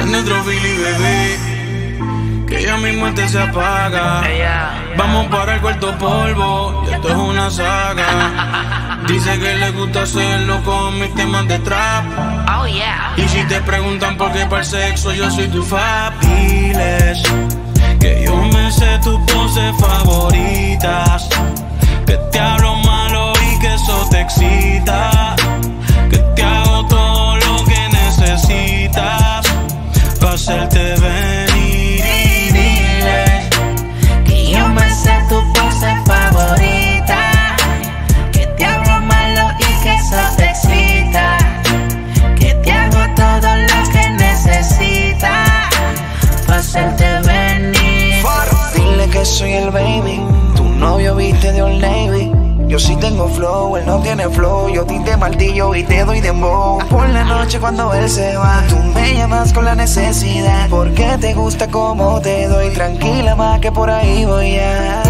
nuestro Philly, bebé, que ya mi muerte se apaga. Vamos para el cuarto polvo, y esto es una saga. Dice que le gusta hacerlo con mis temas de trap. Oh yeah. Y si te preguntan por qué para el sexo yo soy tu fab, diles que yo me sé tus poses favoritas, que te hablo malo y que eso te excita, que te hago todo lo que necesitas para hacerte venir. Y dile que yo me sé tu pose favorita, que te hablo malo y que eso te excita, que te hago todo lo que necesitas para hacerte venir. Dile que soy el baby, tu novio viste de Old Navy. Yo sí tengo flow, él no tiene flow. Yo tinte martillo y te doy dembow. Por la noche cuando él se va, tú me llamas con la necesidad, porque te gusta como te doy. Tranquila más que por ahí voy ya.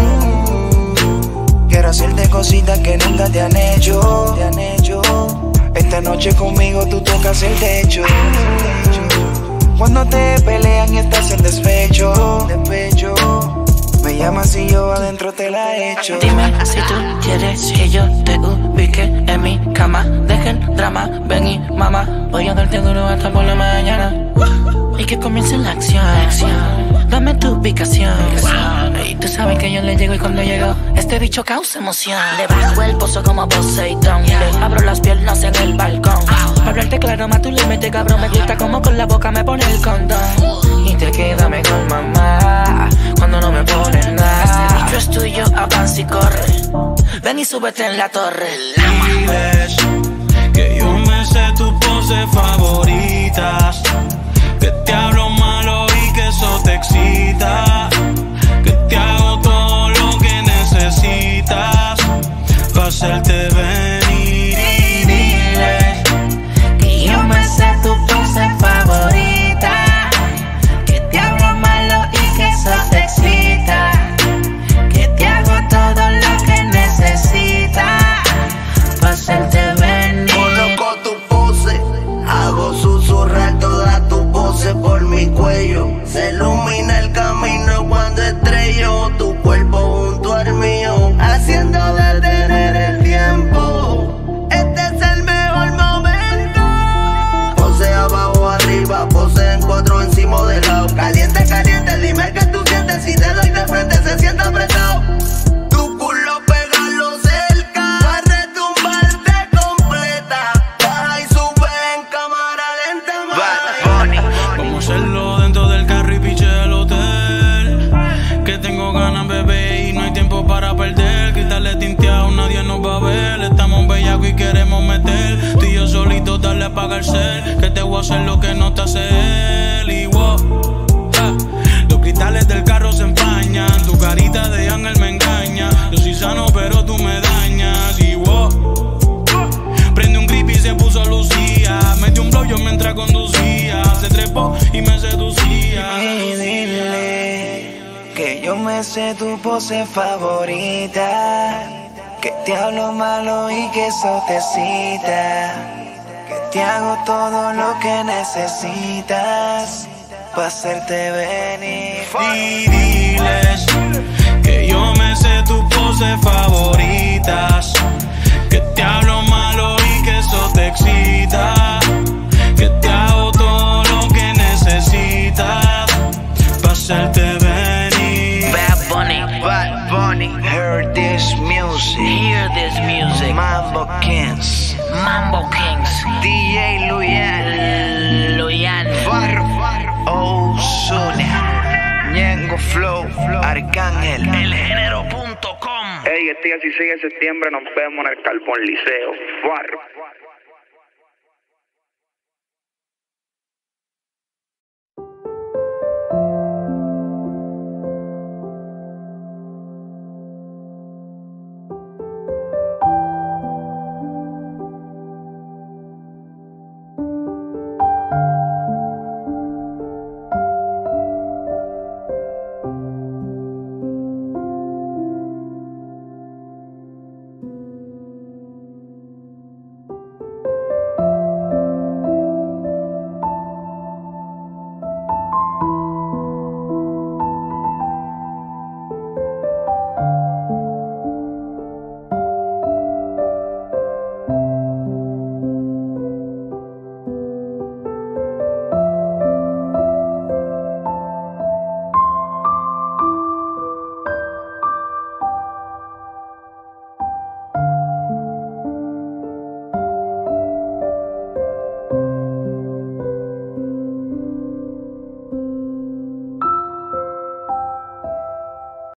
Quiero hacerte cositas que nunca te han hecho. Esta noche conmigo tú tocas el techo. Cuando te pelean y estás en despecho, me llamas y yo adentro te la echo. Dime si tú quieres que yo te ubique en mi cama. Dejen drama, ven y mamá, voy a darte duro hasta por la mañana. Y que comience la acción. Dame tu ubicación. Y tú sabes que yo le llego y cuando llego este bicho causa emoción. Le bajo el pozo como Poseidón, le abro las piernas en el balcón. Para hablarte claro, más tú le metes cabrón. Me gusta como con la boca me pone el condón. Y te queda mejor mamá cuando no me pones nada. Este bicho es tuyo, avanza y corre. Ven y súbete en la torre. diles que yo me sé tus poses favoritas, que te hablo malo y que eso te excita, que te hago todo lo que necesitas para hacerte venir. Y dile que yo me sé tu pose favorita, que te hablo malo y que eso te excita, que te hago todo lo que necesitas para hacerte venir. Coloco tu pose, hago susurrar toda tu pose por mi cuello. Se ilumina el camino cuando estrello tu cuerpo junto al mío, haciendo detener el tiempo. Este es el mejor momento. Pose abajo, arriba, pose en cuatro encima de lado. Caliente, caliente, dime que tú sientes. Si te doy de frente se siente apretado. Tu culo pégalo cerca, pa' retumbarte completa. Baja y sube en cámara lenta, vamos a hacerlo dentro del carro y piche del hotel, que tengo ganas, bebé, y no hay tiempo para perder. Quitarle tinteado, nadie nos va a ver. Estamos bellacos y queremos meter. Tú y yo solitos, darle a apagar el cel, que te voy a hacer lo que no te hace él. Y wow, los cristales del carro se empañan, tu carita de ángel me engaña. Yo soy sano pero tú me dañas. Y wow, prende un grip y se puso Lucía. Metió un blow yo mientras conducía, se trepó y me seducía. Y dile que yo me sé tu pose favorita, que te hablo malo y que eso te excita, que te hago todo lo que necesitas para hacerte venir. Y diles que yo me sé tus poses favoritas, que te hablo malo y que eso te excita, que te hago todo lo que necesitas para hacerte venir. Bad Bunny, hear this music, Mambo Kings, DJ Luyan, Ozuna, Ñengo Flow, Arcángel, Elgénero.com. Ey, este 16 de septiembre nos vemos en el Carbón Liceo. Barro.